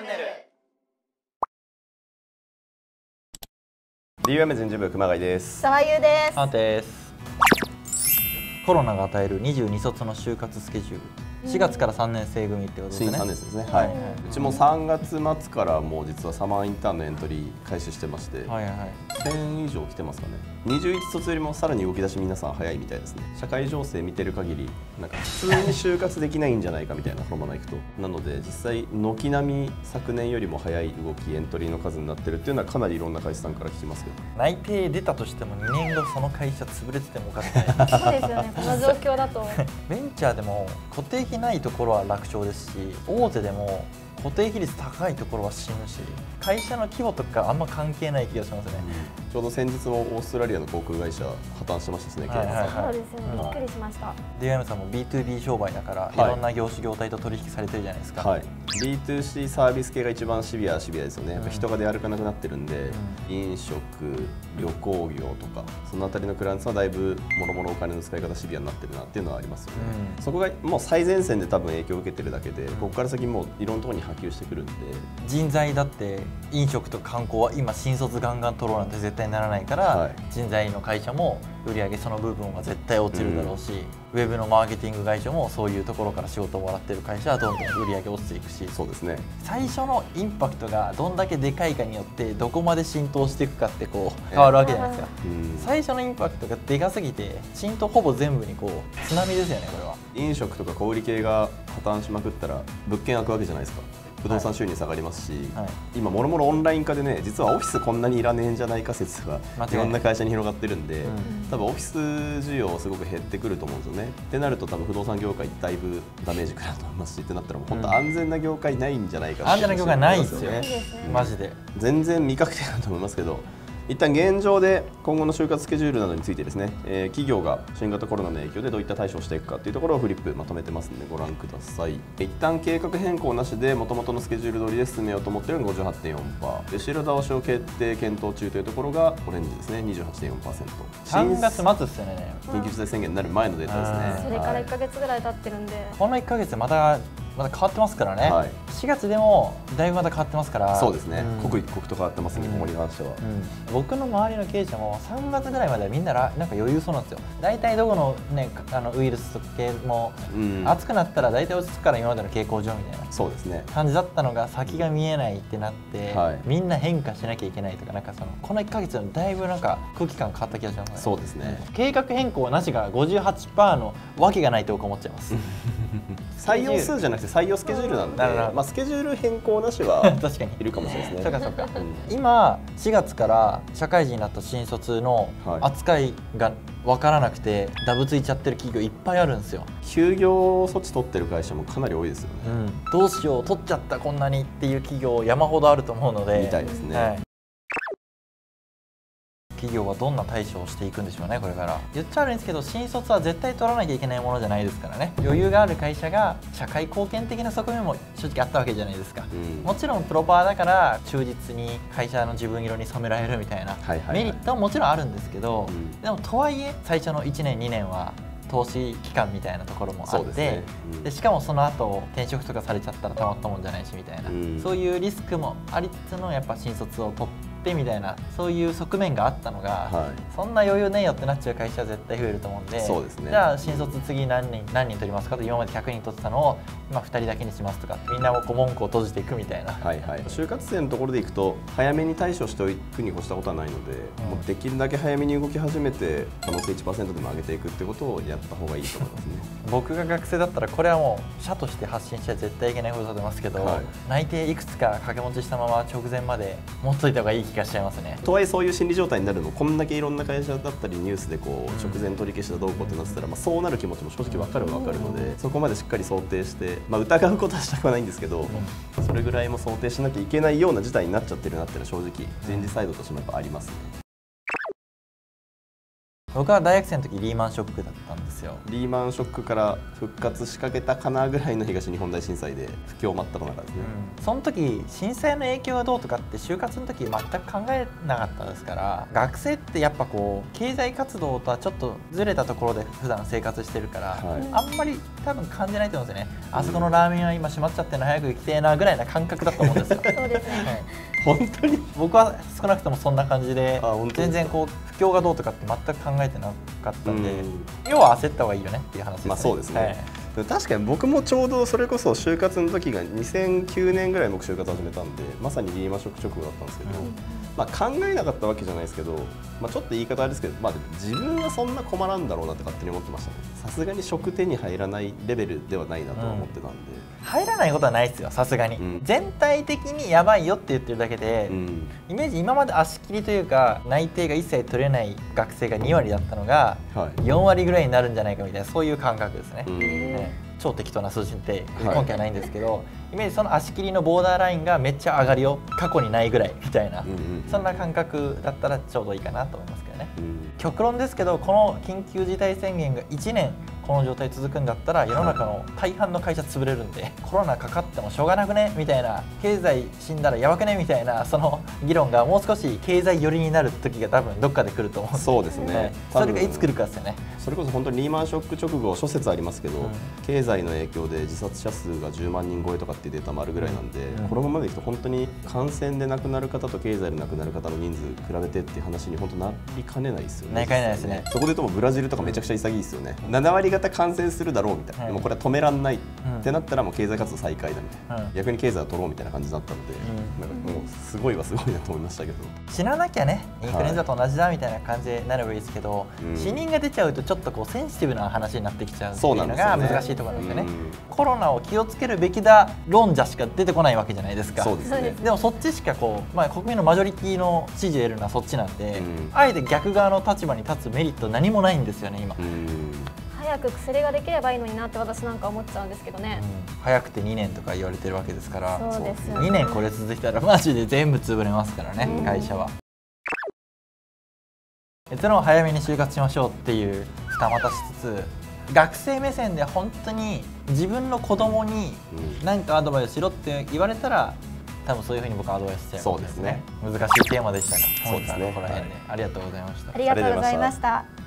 ャンネル。 DOM 人事部熊谷です。 沢優です。 アンです。コロナが与える22卒の就活スケジュール、4月から3年生組ってことですね。 新3年生ですね。はい。うちも3月末からもう実はサマーインターンのエントリー開始してまして、 はいはい。 1000以上来てますかね。21卒よりもさらに動き出し皆さん早いみたいですね。社会情勢見てる限りなんか普通に就活できないんじゃないかみたいなこのままいくと、なので実際軒並み昨年よりも早い動きエントリーの数になってるっていうのはかなりいろんな会社さんから聞きますけど、 内定出たとしても2年後その会社潰れててもおかしくないそうですよね。この状況だとベンチャーでも固定費ないところは楽勝ですし、大手でも固定比率高いところは死ぬし、会社の規模とかあんま関係ない気がしますね。 ちょうど先日もオーストラリアの航空会社破綻してましたしね。 そうですよね。びっくりしました。 DOM さんも B2B 商売だから、いろんな業種業態と取引されてるじゃないですか。 はい、B2C サービス系が一番シビアですよね。やっぱ人が出歩かなくなってるんで、飲食、旅行業とかそのあたりのクライアントはだいぶもろもろお金の使い方シビアになってるなっていうのはありますよね。そこがもう最前線で多分影響を受けてるだけで、ここから先もういろんなところに波及してくるんで、 人材だって飲食と観光は今新卒ガンガン取ろうなんて絶対ならないから、人材の会社も売上その部分は絶対落ちるだろうし、ウェブのマーケティング会社もそういうところから仕事をもらってる会社はどんどん売上落ちていくし、 そうですね。 最初のインパクトがどんだけでかいかによってどこまで浸透していくかってこう変わるわけじゃないですか。最初のインパクトがでかすぎて浸透ほぼ全部にこう津波ですよね。これは飲食とか小売系が破綻しまくったら物件開くわけじゃないですか。不動産収入下がりますし、今もろもろオンライン化でね、実はオフィスこんなにいらねえんじゃないか説がいろんな会社に広がってるんで、多分オフィス需要すごく減ってくると思うんですよね。ってなると多分不動産業界だいぶダメージくらいと思いますし、ってなったらもう本当安全な業界ないんじゃないかって、 安全な業界ないですよね。マジで全然未確定だと思いますけど、一旦現状で今後の就活スケジュールなどについてですね、企業が新型コロナの影響でどういった対処をしていくかというところをフリップまとめてますのでご覧ください。一旦計画変更なしで元々のスケジュール通りで進めようと思っているのが 58.4%、 後ろ倒しを決定検討中というところがオレンジですね、 28.4%。 3月末ですよね。 緊急事態宣言になる前のデータですね。 それから1ヶ月ぐらい経ってるんで、 この1ヶ月また変わってますからね。4月でもだいぶまた変わってますから。 そうですね。刻一刻と変わってますね、ここに関しては。 僕の周りの経営者も3月ぐらいまではみんななんか余裕そうなんですよ。大体どこのねウイルス系も暑くなったら大体落ち着くから今までの傾向上みたいな。そうですね。感じだったのが先が見えないってなって、みんな変化しなきゃいけないとか、なんかこの1ヶ月でだいぶなんか空気感変わった気がしますね。そうですね。計画変更なしが 58% のわけがないと僕は思っちゃいます。 採用数じゃなくて採用スケジュールなんで、まあスケジュール変更なしは確かにいるかもしれないですね。そうか。 今4月から社会人になった新卒の扱いが分からなくてダブついちゃってる企業いっぱいあるんですよ。 休業措置取ってる会社もかなり多いですよね。 どうしよう取っちゃったこんなにっていう企業山ほどあると思うので、 みたいですね。 企業はどんな対処をしていくんでしょうね、これから。言っちゃ悪いんですけど、新卒は絶対取らなきゃいけないものじゃないですからね。余裕がある会社が社会貢献的な側面も正直あったわけじゃないですか。もちろんプロパーだから忠実に会社の自分色に染められるみたいなメリットももちろんあるんですけど、でもとはいえ最初の1年2年は投資期間みたいなところもあって、でしかもその後転職とかされちゃったらたまったもんじゃないしみたいな、そういうリスクもありつつのやっぱ新卒を取ってみたいな、そういう側面があったのが、そんな余裕ねえよってなっちゃう会社は絶対増えると思うんで、じゃあ新卒次何人取りますかと、今まで100人取ってたのを今2人だけにしますとか、みんなもこう門戸を閉じていくみたいな。 就活生のところでいくと早めに対処しておくに越したことはないので、もうできるだけ早めに動き始めて可能性 1% でも上げていくってことをやった方がいいと思いますね。 僕が学生だったらこれはもう社として発信しちゃ絶対いけないことだと思いますけど、内定いくつか掛け持ちしたまま直前まで持っといた方がいい気がしちゃいますね。 とはいえそういう心理状態になるの、こんだけいろんな会社だったりニュースでこう直前取り消しだどうこうってなってたら、そうなる気持ちも正直分かるので、そこまでしっかり想定して、疑うことはしたくはないんですけど、それぐらいも想定しなきゃいけないような事態になっちゃってるなっていうのは正直人事サイドとしてもやっぱありますね。 僕は大学生の時リーマンショックだったんですよ。 リーマンショックから復活しかけたかなぐらいの東日本大震災で不況真っ只中ですね。 その時震災の影響はどうとかって就活の時全く考えなかったですから、学生ってやっぱこう経済活動とはちょっとずれたところで普段生活してるから、あんまり多分感じないと思うんですよね。あそこのラーメン屋今閉まっちゃってるの早く行きてえなぐらいな感覚だと思うんですよ。 そうですね、 はい、 本当に僕は少なくともそんな感じで本当全然こう不況がどうとかって全く考えてなかったんで、要は焦った方がいいよねっていう話ですね。 まあそうですね、確かに僕もちょうどそれこそ就活の時が2009年ぐらい僕就活始めたんで、まさにリーマンショック直後だったんですけど、まあ考えなかったわけじゃないですけど、まあ、ちょっと言い方あれですけど、まあ、自分はそんな困らんだろうなって勝手に思ってましたね。さすがに職手に入らないレベルではないなとは思ってたんで、 入らないことはないですよ、さすがに、全体的にやばいよって言ってるだけで、イメージ今まで足切りというか内定が一切取れない学生が2割だったのが4割ぐらいになるんじゃないかみたいな、そういう感覚ですね。超適当な数字って根拠はないんですけど、イメージその足切りのボーダーラインがめっちゃ上がるよ、過去にないぐらいみたいな、そんな感覚だったらちょうどいいかなと思いますけどね。極論ですけど、この緊急事態宣言が1年この状態続くんだったら世の中の大半の会社潰れるんで、コロナかかってもしょうがなくねみたいな、経済死んだらやばくねみたいな、その議論がもう少し経済寄りになる時が多分どっかで来ると思うんで、 そうですね、 それがいつ来るかですよね。 それこそ本当にリーマンショック直後諸説ありますけど、経済の影響で自殺者数が10万人超えとかっていうデータもあるぐらいなんで、このままでいくと本当に感染で亡くなる方と経済で亡くなる方の人数比べてっていう話に本当なりかねないですよね。 なりかねないですね。 そこで言うともブラジルとかめちゃくちゃ潔いですよね。7割方感染するだろうみたいな、でもこれは止めらんないってなったらもう経済活動再開だみたいな、逆に経済を取ろうみたいな感じだったので、なんかもうすごいはすごいなと思いましたけど、 死ななきゃねインフルエンザと同じだみたいな感じになればいいですけど、死人が出ちゃうとちょっとこうセンシティブな話になってきちゃうっていうのが難しいところなんですよね。コロナを気をつけるべきだ論者しか出てこないわけじゃないですか。 そうですね。 でもそっちしかこう、国民のマジョリティの支持を得るのはそっちなんで、あえて逆側の立場に立つメリット何もないんですよね今。 早く薬ができればいいのになって私なんか思っちゃうんですけどね。 早くて2年とか言われてるわけですから、 そうですよね。 2年これ続いたらマジで全部潰れますからね、会社は。結論早めに就活しましょうっていう二股しつつ、学生目線で本当に自分の子供に何かアドバイスしろって言われたら、多分そういうふうに僕はアドバイスしちゃいます。 そうですね。 難しいテーマでしたが、本日はここら辺でありがとうございました。 ありがとうございました。